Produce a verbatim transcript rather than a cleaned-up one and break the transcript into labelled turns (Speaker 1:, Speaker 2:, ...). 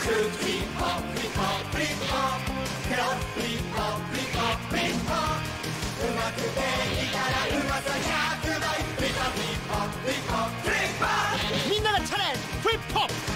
Speaker 1: フリッポフリッポフリッポペロフリッポフリッポフリッポうまくできたらうまさひゃくばいフリッポフリッポフリッポフリッポみんながチャレンジフリッポ